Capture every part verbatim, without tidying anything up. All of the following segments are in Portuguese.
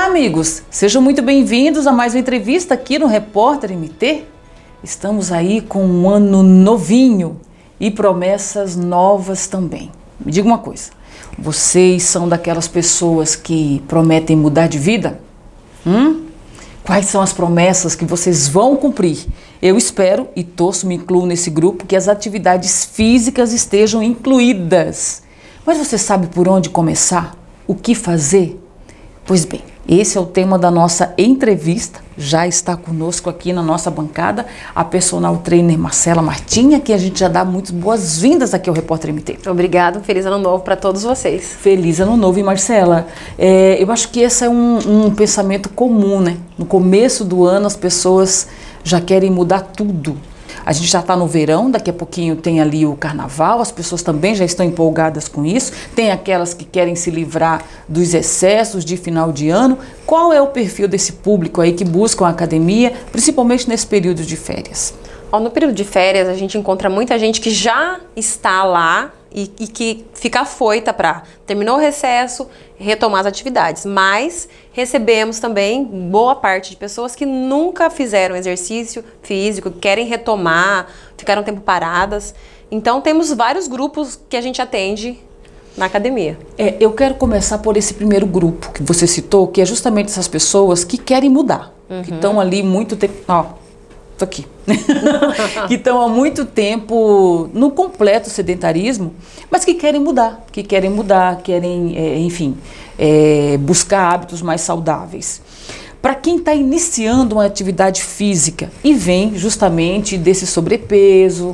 Olá, amigos! Sejam muito bem-vindos a mais uma entrevista aqui no Repórter M T. Estamos aí com um ano novinho e promessas novas também. Me diga uma coisa, vocês são daquelas pessoas que prometem mudar de vida? Hum? Quais são as promessas que vocês vão cumprir? Eu espero e torço, me incluo nesse grupo, que as atividades físicas estejam incluídas. Mas você sabe por onde começar? O que fazer? Pois bem, esse é o tema da nossa entrevista. Já está conosco aqui na nossa bancada a personal trainer Marcela Martinha, que a gente já dá muitas boas-vindas aqui ao Repórter M T. Obrigada, um feliz ano novo para todos vocês. Feliz ano novo. E Marcela, é, eu acho que esse é um, um pensamento comum, né? No começo do ano as pessoas já querem mudar tudo. A gente já está no verão, daqui a pouquinho tem ali o carnaval, as pessoas também já estão empolgadas com isso. Tem aquelas que querem se livrar dos excessos de final de ano. Qual é o perfil desse público aí que busca a academia, principalmente nesse período de férias? Ó, no período de férias a gente encontra muita gente que já está lá e, e que fica afoita para terminou o recesso, retomar as atividades. Mas recebemos também boa parte de pessoas que nunca fizeram exercício físico, querem retomar, ficaram um tempo paradas. Então temos vários grupos que a gente atende na academia. É, eu quero começar por esse primeiro grupo que você citou, que é justamente essas pessoas que querem mudar, uhum. que estão ali muito tempo... Ó, tô aqui. que estão há muito tempo no completo sedentarismo, mas que querem mudar, que querem mudar, querem, é, enfim, é, buscar hábitos mais saudáveis. Para quem está iniciando uma atividade física e vem justamente desse sobrepeso,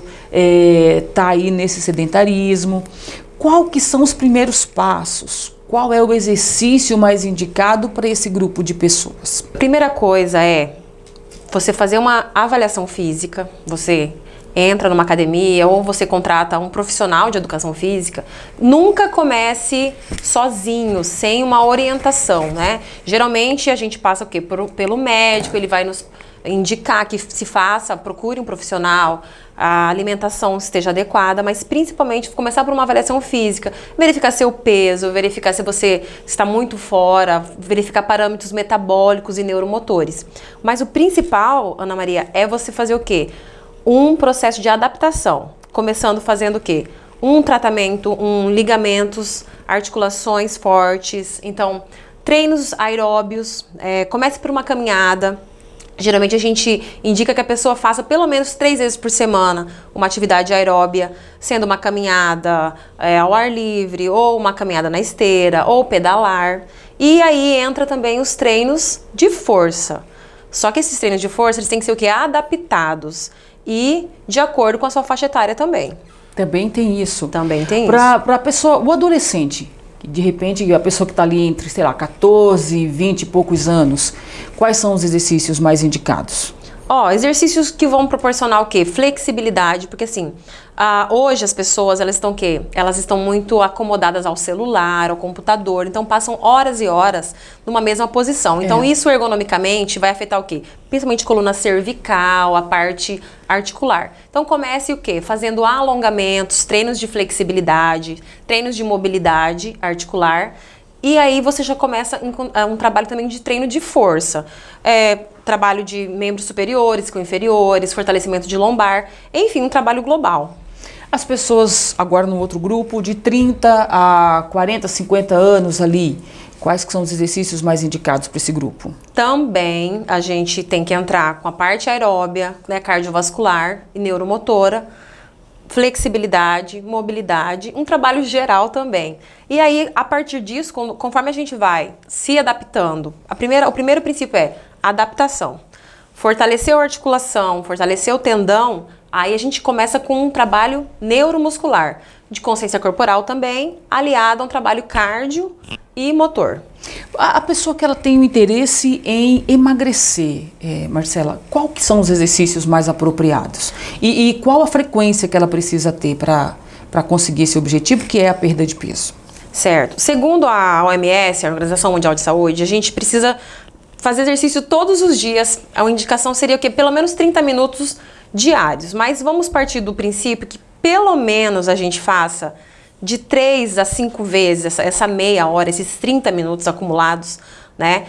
está é, aí nesse sedentarismo, qual que são os primeiros passos? Qual é o exercício mais indicado para esse grupo de pessoas? Primeira coisa é você fazer uma avaliação física, você entra numa academia ou você contrata um profissional de educação física. Nunca comece sozinho, sem uma orientação, né? Geralmente a gente passa o quê? Por, pelo médico, ele vai nos indicar que se faça, procure um profissional, a alimentação esteja adequada, mas principalmente começar por uma avaliação física, verificar seu peso, verificar se você está muito fora, verificar parâmetros metabólicos e neuromotores. Mas o principal, Ana Maria, é você fazer o quê? Um processo de adaptação, começando fazendo o quê? Um tratamento, um ligamentos, articulações fortes, então treinos aeróbios, é, comece por uma caminhada. Geralmente a gente indica que a pessoa faça pelo menos três vezes por semana uma atividade aeróbia, sendo uma caminhada é, ao ar livre, ou uma caminhada na esteira, ou pedalar. E aí entra também os treinos de força. Só que esses treinos de força, eles têm que ser o quê? Adaptados e de acordo com a sua faixa etária também. Também tem isso. Também tem pra, isso. Para a pessoa, o adolescente, de repente a pessoa que está ali entre, sei lá, quatorze, vinte e poucos anos, quais são os exercícios mais indicados? Ó, exercícios que vão proporcionar o quê? Flexibilidade, porque assim, ah, hoje as pessoas, elas estão o quê? Elas estão muito acomodadas ao celular, ao computador, então passam horas e horas numa mesma posição. Então é. isso ergonomicamente vai afetar o quê? Principalmente coluna cervical, a parte articular. Então comece o quê? Fazendo alongamentos, treinos de flexibilidade, treinos de mobilidade articular. E aí você já começa um, um trabalho também de treino de força. É, trabalho de membros superiores com inferiores, fortalecimento de lombar, enfim, um trabalho global. As pessoas agora no outro grupo de trinta a quarenta, cinquenta anos ali, quais que são os exercícios mais indicados para esse grupo? Também a gente tem que entrar com a parte aeróbia, né, cardiovascular e neuromotora, flexibilidade, mobilidade, um trabalho geral também. E aí, a partir disso, conforme a gente vai se adaptando, a primeira, o primeiro princípio é adaptação. Fortaleceu a articulação, fortaleceu o tendão, aí a gente começa com um trabalho neuromuscular, de consciência corporal também, aliado a um trabalho cardio e motor. A pessoa que ela tem o interesse em emagrecer, é, Marcela, qual que são os exercícios mais apropriados? E, e qual a frequência que ela precisa ter para para conseguir esse objetivo, que é a perda de peso? Certo. Segundo a O M S, a Organização Mundial de Saúde, a gente precisa fazer exercício todos os dias. A indicação seria o quê? Pelo menos trinta minutos diários. Mas vamos partir do princípio que pelo menos a gente faça de três a cinco vezes essa, essa meia hora, esses trinta minutos acumulados, né?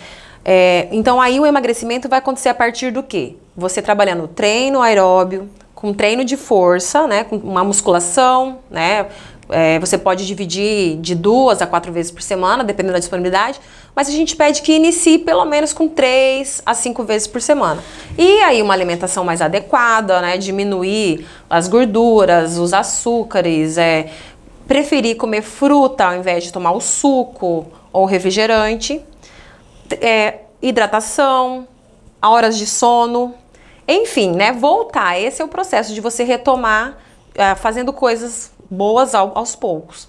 É, então aí o emagrecimento vai acontecer a partir do quê? Você trabalhando treino aeróbio, com treino de força, né, com uma musculação, né, é, você pode dividir de duas a quatro vezes por semana, dependendo da disponibilidade, mas a gente pede que inicie pelo menos com três a cinco vezes por semana. E aí uma alimentação mais adequada, né, diminuir as gorduras, os açúcares, é, preferir comer fruta ao invés de tomar o suco ou refrigerante, é, hidratação, horas de sono, enfim, né, voltar. Esse é o processo de você retomar, é, fazendo coisas boas ao, aos poucos.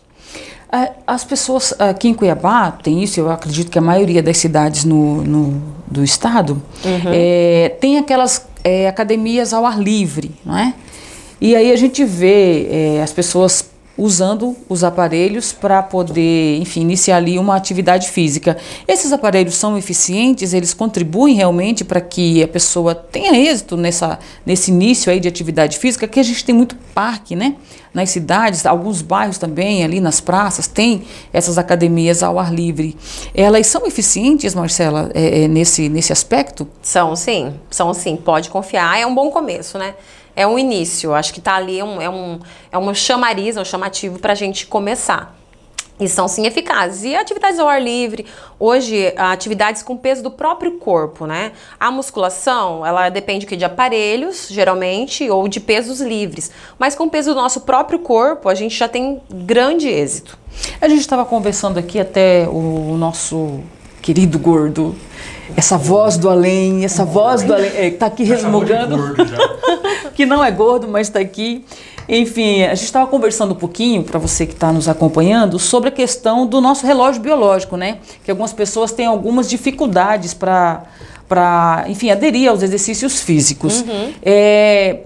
As pessoas aqui em Cuiabá tem isso, eu acredito que a maioria das cidades no, no, do estado uhum. é, tem aquelas é, academias ao ar livre, não é? E aí a gente vê é, as pessoas usando os aparelhos para poder, enfim, iniciar ali uma atividade física. Esses aparelhos são eficientes, eles contribuem realmente para que a pessoa tenha êxito nessa, nesse início aí de atividade física, que a gente tem muito parque, né? Nas cidades, alguns bairros também, ali nas praças, tem essas academias ao ar livre. Elas são eficientes, Marcela, é, é, nesse, nesse aspecto? São sim, são sim, pode confiar, é um bom começo, né? É um início, acho que tá ali, é um, é um, é um chamariz, é um chamativo para a gente começar. E são sim eficazes. E atividades ao ar livre, hoje, atividades com peso do próprio corpo, né? A musculação, ela depende de aparelhos, geralmente, ou de pesos livres. Mas com o peso do nosso próprio corpo, a gente já tem grande êxito. A gente estava conversando aqui até o nosso querido gordo, essa voz do além, essa voz do além, é, tá aqui resmungando, que não é gordo, mas está aqui. Enfim, a gente estava conversando um pouquinho, para você que está nos acompanhando, sobre a questão do nosso relógio biológico, né? Que algumas pessoas têm algumas dificuldades para, para, enfim, aderir aos exercícios físicos. Uhum. É,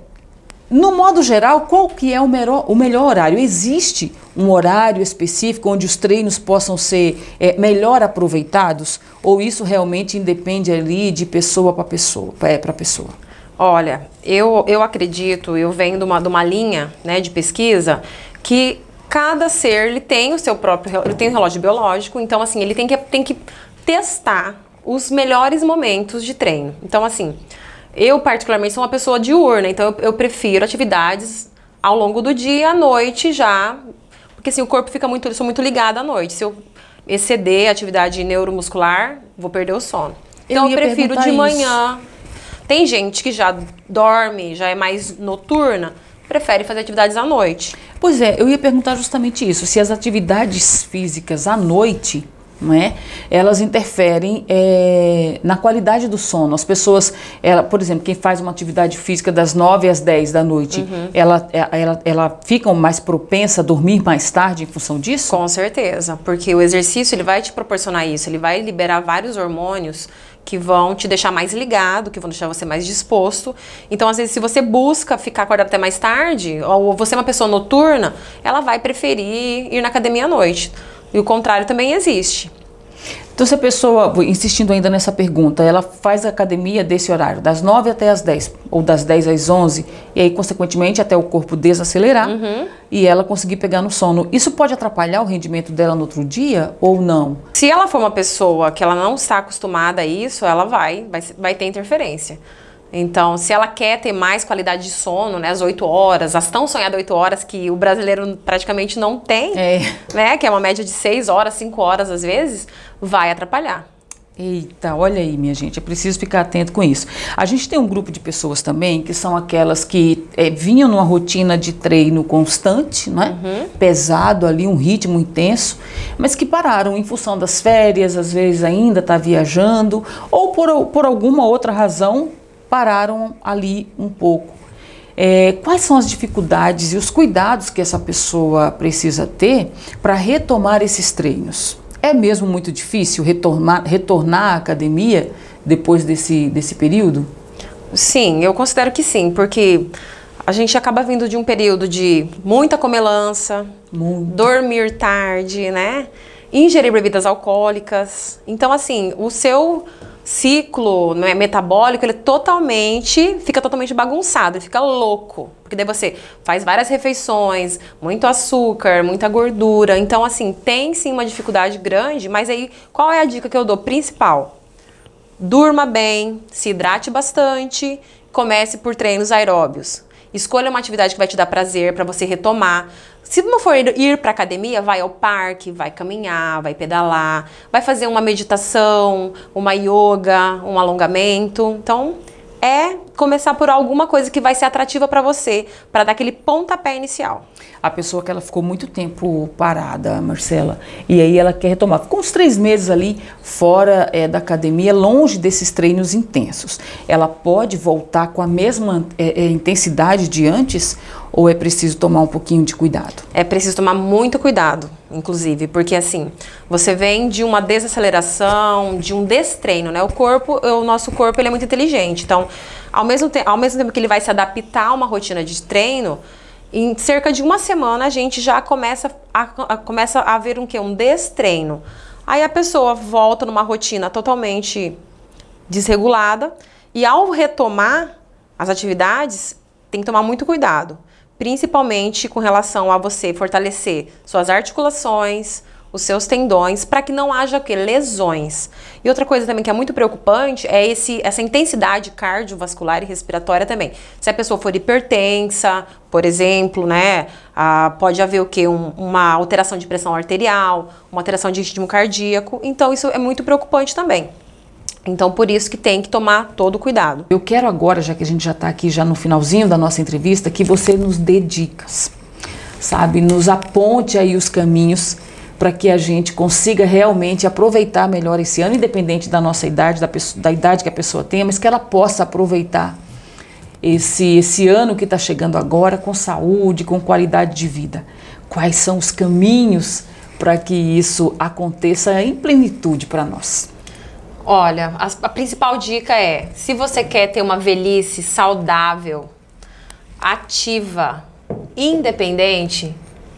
no modo geral, qual que é o melhor, o melhor horário? Existe um horário específico onde os treinos possam ser é, melhor aproveitados? Ou isso realmente independe ali de pessoa para pessoa, é, para pessoa? Olha, eu, eu acredito, eu venho de uma, de uma linha, né, de pesquisa que cada ser ele tem o seu próprio, ele tem um relógio biológico, então assim, ele tem que, tem que testar os melhores momentos de treino. Então assim, eu particularmente sou uma pessoa diurna, então eu, eu prefiro atividades ao longo do dia, à noite já, porque assim, o corpo fica muito, eu sou muito ligada à noite. Se eu exceder a atividade neuromuscular, vou perder o sono. Então eu, eu prefiro de manhã. Isso. Tem gente que já dorme, já é mais noturna, prefere fazer atividades à noite. Pois é, eu ia perguntar justamente isso, se as atividades físicas à noite, não é, elas interferem é, na qualidade do sono. As pessoas, ela, por exemplo, quem faz uma atividade física das nove às dez da noite, uhum. ela, ela, ela fica mais propensa a dormir mais tarde em função disso? Com certeza, porque o exercício ele vai te proporcionar isso, ele vai liberar vários hormônios que vão te deixar mais ligado, que vão deixar você mais disposto. Então, às vezes, se você busca ficar acordado até mais tarde, ou você é uma pessoa noturna, ela vai preferir ir na academia à noite. E o contrário também existe. Então, se a pessoa, insistindo ainda nessa pergunta, ela faz a academia desse horário, das nove até as dez, ou das dez às onze, e aí, consequentemente, até o corpo desacelerar, uhum. e ela conseguir pegar no sono. Isso pode atrapalhar o rendimento dela no outro dia, ou não? Se ela for uma pessoa que ela não está acostumada a isso, ela vai, vai, vai ter interferência. Então, se ela quer ter mais qualidade de sono, né, as oito horas, as tão sonhadas oito horas que o brasileiro praticamente não tem, é. né, que é uma média de seis horas, cinco horas às vezes, vai atrapalhar. Eita, olha aí, minha gente, é preciso ficar atento com isso. A gente tem um grupo de pessoas também que são aquelas que é, vinham numa rotina de treino constante, né? Uhum. Pesado ali, um ritmo intenso, mas que pararam em função das férias, às vezes ainda está viajando, ou por, por alguma outra razão, pararam ali um pouco. É, quais são as dificuldades e os cuidados que essa pessoa precisa ter para retomar esses treinos? É mesmo muito difícil retornar, retornar à academia depois desse, desse período? Sim, eu considero que sim, porque a gente acaba vindo de um período de muita comelança, muito. dormir tarde, né? Ingerir bebidas alcoólicas. Então, assim, o seu ciclo, né, metabólico, ele totalmente, fica totalmente bagunçado, ele fica louco. Porque daí você faz várias refeições, muito açúcar, muita gordura. Então, assim, tem sim uma dificuldade grande, mas aí, qual é a dica que eu dou? Principal, durma bem, se hidrate bastante, comece por treinos aeróbios. Escolha uma atividade que vai te dar prazer para você retomar. Se não for ir para academia, vai ao parque, vai caminhar, vai pedalar, vai fazer uma meditação, uma yoga, um alongamento. Então, é começar por alguma coisa que vai ser atrativa para você, para dar aquele pontapé inicial. A pessoa que ela ficou muito tempo parada, Marcela, e aí ela quer retomar. Ficou uns três meses ali fora é, da academia, longe desses treinos intensos. Ela pode voltar com a mesma é, é, intensidade de antes ou é preciso tomar um pouquinho de cuidado? É preciso tomar muito cuidado, inclusive, porque assim, você vem de uma desaceleração, de um destreino, né? O corpo, o nosso corpo, ele é muito inteligente, então, ao mesmo, te ao mesmo tempo que ele vai se adaptar a uma rotina de treino, em cerca de uma semana a gente já começa a, a, começa a ver um, quê? um destreino. Aí a pessoa volta numa rotina totalmente desregulada e ao retomar as atividades, tem que tomar muito cuidado. Principalmente com relação a você fortalecer suas articulações, os seus tendões, para que não haja o quê? Lesões. E outra coisa também que é muito preocupante é esse, essa intensidade cardiovascular e respiratória também. Se a pessoa for hipertensa, por exemplo, né, ah, pode haver o quê? Um, uma alteração de pressão arterial, uma alteração de ritmo cardíaco, então isso é muito preocupante também. Então, por isso que tem que tomar todo o cuidado. Eu quero agora, já que a gente já está aqui já no finalzinho da nossa entrevista, que você nos dê dicas, sabe? Nos aponte aí os caminhos para que a gente consiga realmente aproveitar melhor esse ano, independente da nossa idade, da, pessoa, da idade que a pessoa tenha, mas que ela possa aproveitar esse, esse ano que está chegando agora com saúde, com qualidade de vida. Quais são os caminhos para que isso aconteça em plenitude para nós? Olha, a, a principal dica é, se você quer ter uma velhice saudável, ativa, independente,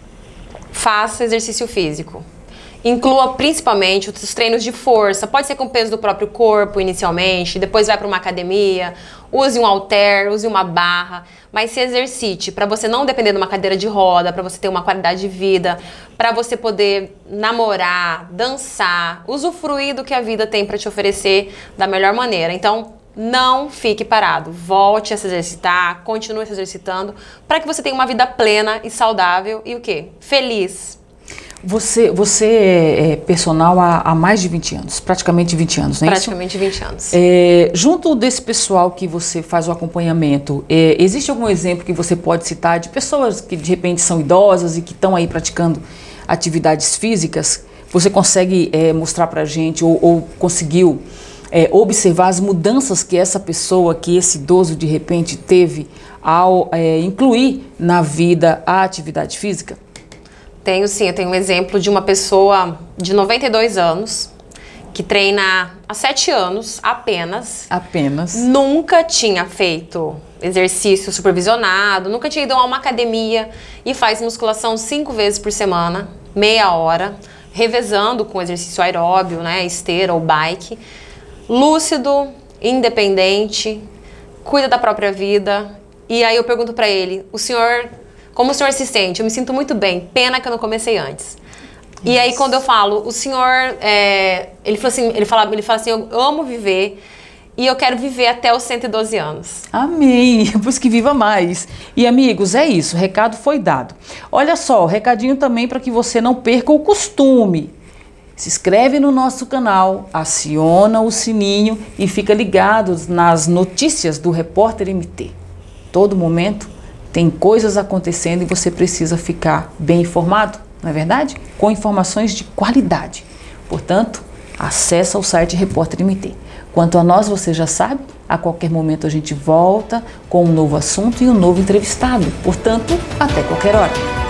faça exercício físico. Inclua principalmente os treinos de força, pode ser com o peso do próprio corpo inicialmente, depois vai para uma academia, use um halter, use uma barra, mas se exercite para você não depender de uma cadeira de roda, para você ter uma qualidade de vida, para você poder namorar, dançar, usufruir do que a vida tem para te oferecer da melhor maneira. Então, não fique parado, volte a se exercitar, continue se exercitando, para que você tenha uma vida plena e saudável e o quê? Feliz. Você, você é personal há, há mais de vinte anos, praticamente vinte anos, não é praticamente isso? vinte anos. É, junto desse pessoal que você faz o acompanhamento, é, existe algum exemplo que você pode citar de pessoas que de repente são idosas e que estão aí praticando atividades físicas? Você consegue é, mostrar pra gente ou, ou conseguiu é, observar as mudanças que essa pessoa, que esse idoso de repente teve ao é, incluir na vida a atividade física? Tenho sim, eu tenho um exemplo de uma pessoa de noventa e dois anos, que treina há sete anos apenas. Apenas. Nunca tinha feito exercício supervisionado, nunca tinha ido a uma academia e faz musculação cinco vezes por semana, meia hora, revezando com exercício aeróbio, né, esteira ou bike. Lúcido, independente, cuida da própria vida. E aí eu pergunto pra ele, o senhor... Como o senhor se sente? Eu me sinto muito bem. Pena que eu não comecei antes. E aí quando eu falo, o senhor, é, ele fala assim, ele fala, ele fala assim, eu amo viver e eu quero viver até os cento e doze anos. Amém, pois que viva mais. E amigos, é isso, o recado foi dado. Olha só, recadinho também para que você não perca o costume. Se inscreve no nosso canal, aciona o sininho e fica ligado nas notícias do Repórter M T. Todo momento tem coisas acontecendo e você precisa ficar bem informado, não é verdade? Com informações de qualidade. Portanto, acessa o site Repórter M T. Quanto a nós, você já sabe, a qualquer momento a gente volta com um novo assunto e um novo entrevistado. Portanto, até qualquer hora.